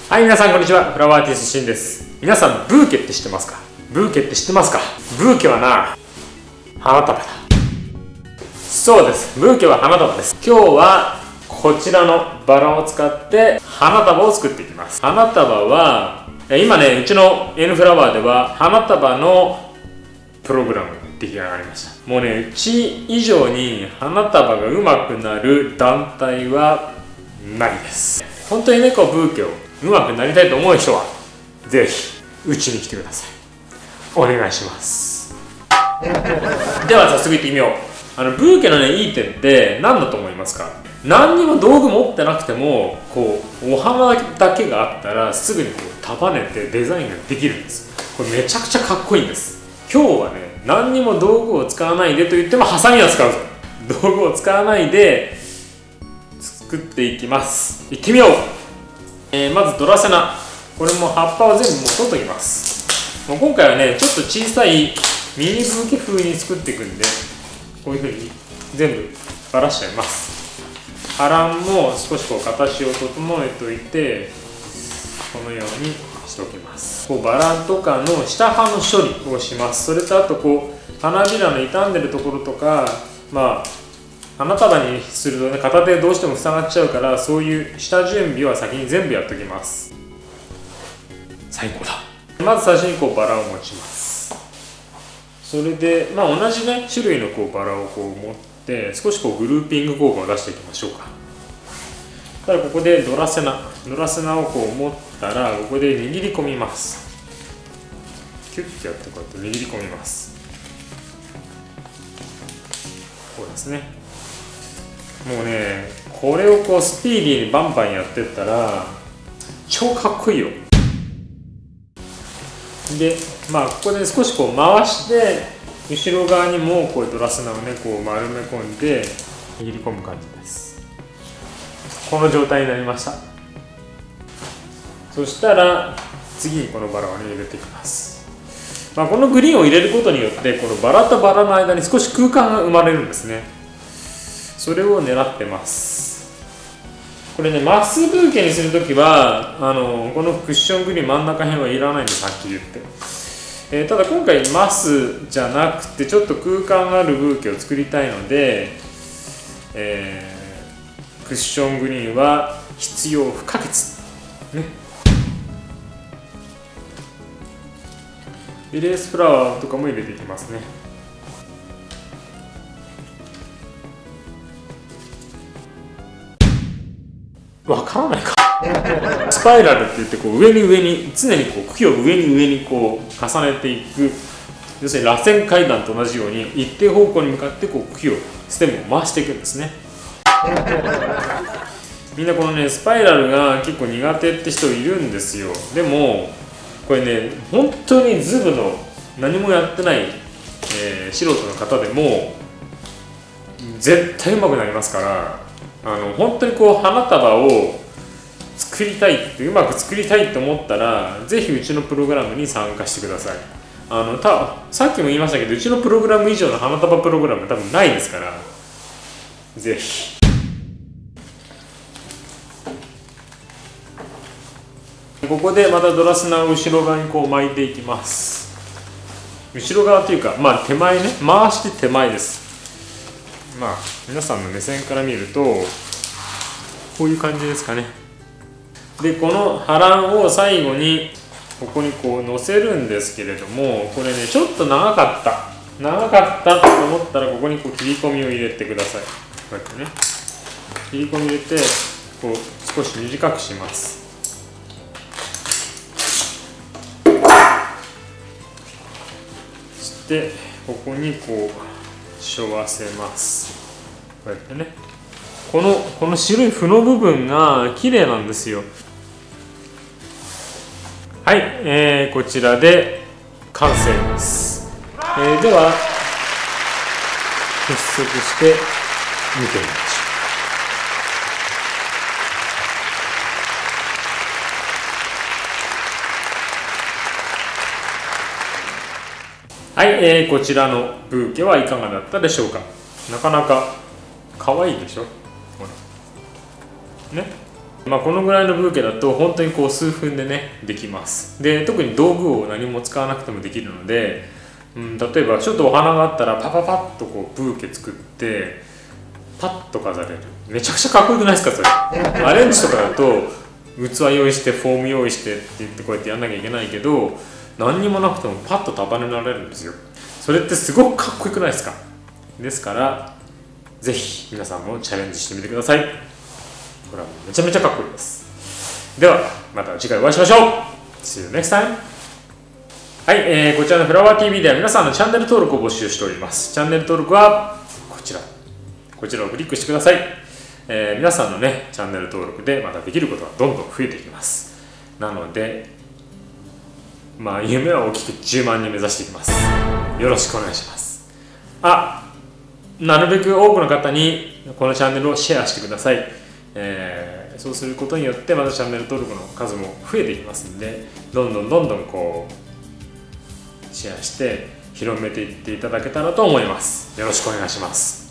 はい、皆さんこんにちは。フラワーアーティストシンです。皆さん、ブーケって知ってますか？ブーケって知ってますか？ブーケはな、花束だ。そうです。ブーケは花束です。今日はこちらのバラを使って花束を作っていきます。花束は今ね、うちの N フラワーでは花束のプログラム出来上がりました。もうね、うち以上に花束が上手くなる団体はないです。本当にね、こうブーケを上手くなりたいと思う人はぜひうちに来てください。お願いします。では早速いってみよう。ブーケのね、いい点って何だと思いますか？何にも道具持ってなくてもこうお花だけがあったらすぐにこう束ねてデザインができるんです。これめちゃくちゃかっこいいんです。今日はね、何にも道具を使わないでと言ってもハサミは使うぞ。道具を使わないで作っていきます。いってみよう。まずドラセナ、これも葉っぱを全部もう取っておきます。もう今回はね、ちょっと小さいミニブーケ風に作っていくんで、こういう風に全部ばらしちゃいます。葉蘭も少しこう形を整えておいて、このようにしておきます。こうバラとかの下葉の処理をします。それとあとこう花びらの傷んでるところとか、花束にするとね、片手どうしても塞がっちゃうから、そういう下準備は先に全部やっておきます。最高だ。まず最初にこうバラを持ちます。それで同じね種類のこうバラをこう持って少しこうグルーピング効果を出していきましょうか。ただここでドラセナをこう持ったら、ここで握り込みます。キュッてやってこうやって握り込みます。こうですね。もうね、これをこうスピーディーにバンバンやってったら超かっこいいよ。でここで少しこう回して後ろ側にもこうドラセナをねこう丸め込んで握り込む感じです。この状態になりました。そしたら次にこのバラをね入れていきます。このグリーンを入れることによってこのバラとバラの間に少し空間が生まれるんですね。それを狙ってます。これね、マスブーケにするときはこのクッショングリーン真ん中辺はいらないんです、はっきり言って。ただ今回マスじゃなくてちょっと空間があるブーケを作りたいので、クッショングリーンは必要不可欠ね。レースフラワーとかも入れていきますね。わからないか。スパイラルって言ってこう上に常にこう茎を上にこう重ねていく、要するに螺旋階段と同じように一定方向に向かってこう茎をステムを回していくんですね。みんなこのねスパイラルが結構苦手って人いるんですよ。でもこれね、本当にズブの何もやってない、素人の方でも絶対うまくなりますから、本当にこう花束を作りたいって、うまく作りたいと思ったらぜひうちのプログラムに参加してください。さっきも言いましたけど、うちのプログラム以上の花束プログラム多分ないですから、ぜひ。ここでまたドラセナを後ろ側にこう巻いていきます。後ろ側というか手前ね、回して手前です。皆さんの目線から見るとこういう感じですかね。でこの葉蘭を最後にここにこう乗せるんですけれども、これねちょっと長かったと思ったらここにこう切り込みを入れてください。こうやってね切り込み入れてこう少し短くします。そしてここにこう沿わせます。こうやってね、この白い符の部分が綺麗なんですよ。はい、こちらで完成です。では結束して見てみましょう。はい、こちらのブーケはいかがだったでしょうか。なかなか可愛いでしょ。ほらね、 このぐらいのブーケだと本当にこう数分でねできます。で特に道具を何も使わなくてもできるので、例えばちょっとお花があったらパパパッとこうブーケ作ってパッと飾れる。めちゃくちゃかっこよくないですかそれ。アレンジとかだと器用意してフォーム用意してって言ってこうやってやんなきゃいけないけど、何にもなくてもパッと束ねられるんですよ。それってすごくかっこよくないですか。ですからぜひ皆さんもチャレンジしてみてください。これはめちゃめちゃかっこいいです。ではまた次回お会いしましょう。 See you next time。 はい、こちらのフラワー TV では皆さんのチャンネル登録を募集しております。チャンネル登録はこちらをクリックしてください。皆さんのねチャンネル登録でまたできることがどんどん増えていきます。なので夢は大きく10万人目指していきます。よろしくお願いします。なるべく多くの方にこのチャンネルをシェアしてください。そうすることによってまたチャンネル登録の数も増えていきますので、どんどんこうシェアして広めていっていただけたらと思います。よろしくお願いします。